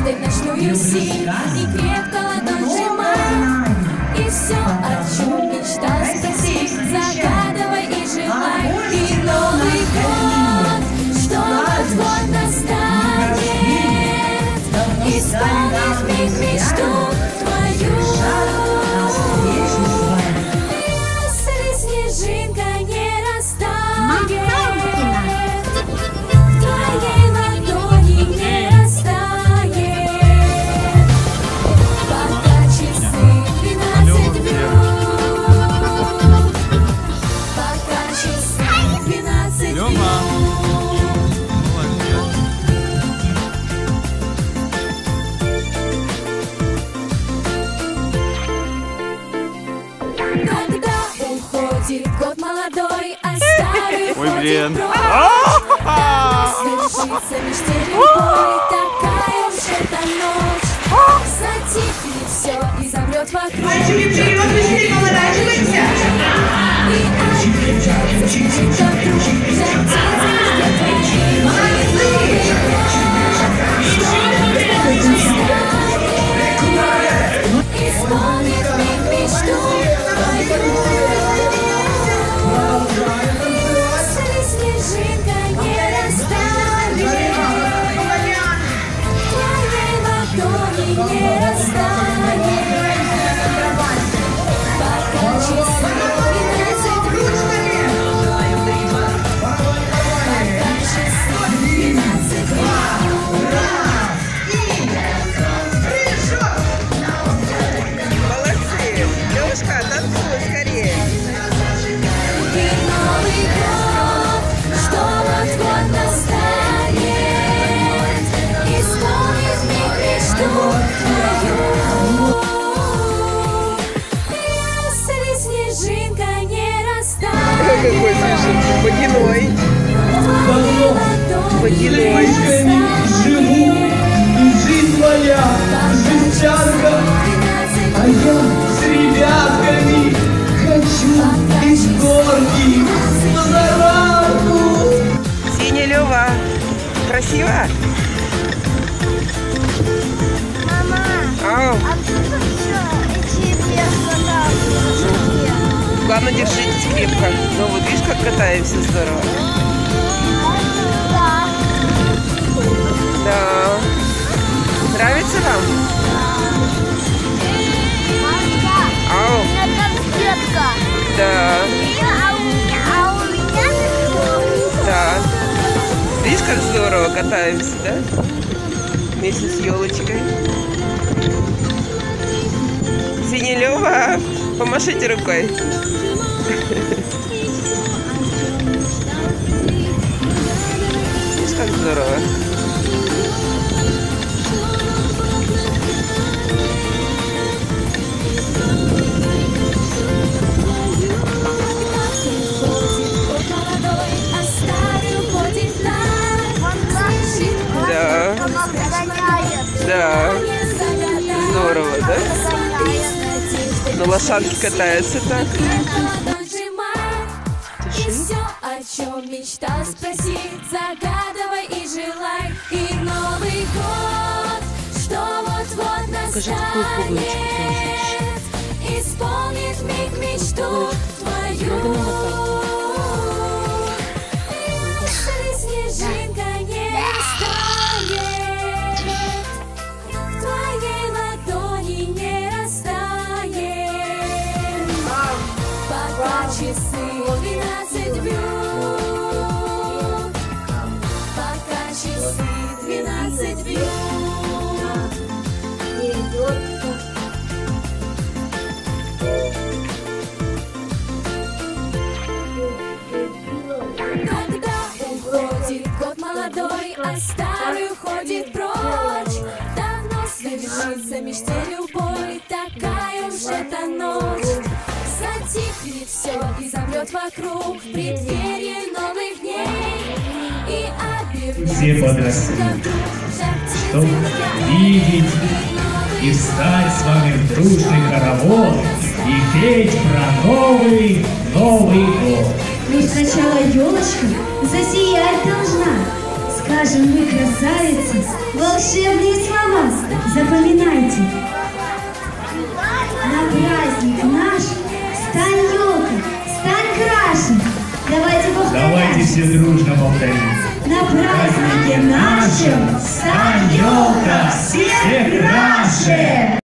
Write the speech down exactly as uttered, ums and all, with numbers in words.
надеждой в ночную синь, и крепко ладонь сжимай, и все, о чем мечтал спросить, загадывай и желай. И Новый год, что вот-вот настанет, исполнит миг мечту твою. Если снежинка не растает, в твоей ладони не растает, пока часы двенадцать бьют, пока часы двенадцать бьют. Год молодой, оставив Ой, блин. Свершится мечте любой, такая уж эта ночь. Затихнет все и замрет вокруг. Мальчики, вперед, быстрее поворачивайся! И ответит, звучит как друг, исполнит миг мечту твою. Какой смешный, водяной. Водяной. Живу, и жизнь моя, жестянка, а я с ребятками хочу из горки на дорогу. Синя Лёва, красиво? Мама, Ау. а что эти персонажи? Главное, держитесь крепко. Ну вот видишь, как катаемся здорово. Да. Да. Нравится вам? Мамка, Ау. у меня конфетка. Да. А у меня, а у меня Да. Видишь, как здорово катаемся, да? Вместе с елочкой. Синя Лёва, помашите рукой. Видишь, как здорово. Да. Да. Здорово, да? На лошадке катаются так. И все, о чем мечтал спросить, загадывай и желай. И Новый год, что вот-вот настанет, исполнит миг мечту твою. Если снежинка не растает, в твоей ладони не растает, пока часы двенадцать бьют, пока часы двенадцать бьют. Когда уходит год молодой, а старый уходит прочь, давно свершится мечте любой, такая уж эта ночь. Затихнет все и замрет вокруг в преддверии новых дней, и обернется Все подросли, чтоб видеть и встать с вами в дружный хоровод и петь про новый, Новый год. Но сначала елочка засиять должна. Скажем мы, красавицы, волшебные слова. Запоминайте. На праздник наш стань елкой, стань краше. Давайте повторять. Давайте все дружно повторим. На празднике нашем стань елка всех краше.